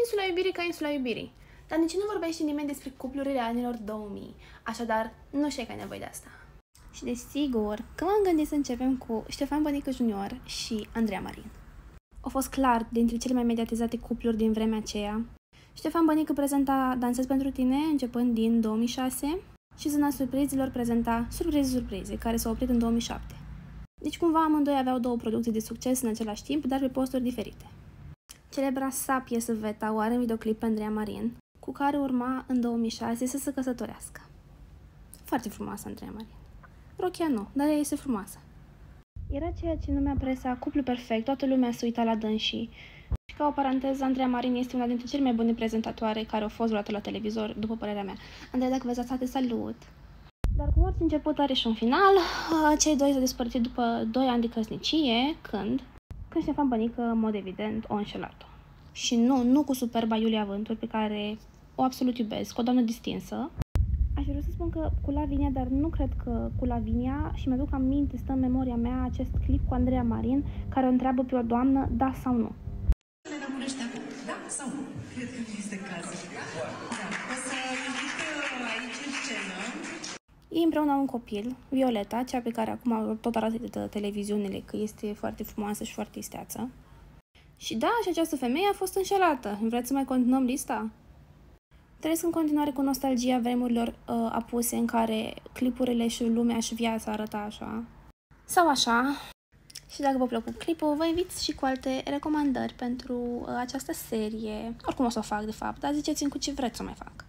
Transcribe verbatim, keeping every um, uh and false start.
insula iubirii ca insula iubirii. Dar nici nu vorbește nimeni despre cuplurile anilor două mii, așadar nu știu că ai nevoie de asta. Și desigur că m-am gândit să începem cu Ștefan Bănică junior și Andreea Marin. Au fost clar dintre cele mai mediatizate cupluri din vremea aceea. Ștefan Bănică prezenta Dansez pentru tine începând din două mii șase și Zâna Surprizilor prezenta Surprize Surprize, care s-a oprit în două mii șapte. Deci cumva amândoi aveau două producții de succes în același timp, dar pe posturi diferite. Celebra sa piesă Veta o are în videoclip pe Andreea Marin, cu care urma în două mii șase să se căsătorească. Foarte frumoasă Andreea Marin. Rochia nu, dar ea este frumoasă. Era ceea ce numea presa cuplu perfect, toată lumea se uita la dânsii. Și ca o paranteză, Andreea Marin este una dintre cele mai bune prezentatoare care au fost vreodată la televizor, după părerea mea. Andreea, dacă vezi asta, te salut! Dar cum orice început are și un final, cei doi s-au despărțit după doi ani de căsnicie, când? Când Ștefan Bănică, în mod evident, o înșelat-o. Și nu, nu cu superba Iulia Vântur, pe care o absolut iubesc, o doamnă distinsă. Aș vrea să spun că cu Lavinia, dar nu cred că cu Lavinia, și mi-aduc aminte, stă în memoria mea acest clip cu Andreea Marin, care o întreabă pe o doamnă, da sau nu. Le lămurește acum, da sau nu? Cred că nu este cazul. Da, o să ridic aici în scenă. Ei împreună au un copil, Violeta, cea pe care acum tot arată de televiziunile, că este foarte frumoasă și foarte isteață. Și da, și această femeie a fost înșelată. Vreți să mai continuăm lista? Trăiesc în continuare cu nostalgia vremurilor uh, apuse în care clipurile și lumea și viața arăta așa. Sau așa. Și dacă vă plăcut clipul, vă invit și cu alte recomandări pentru uh, această serie. Oricum o să o fac, de fapt, dar ziceți-mi cu ce vreți să mai fac.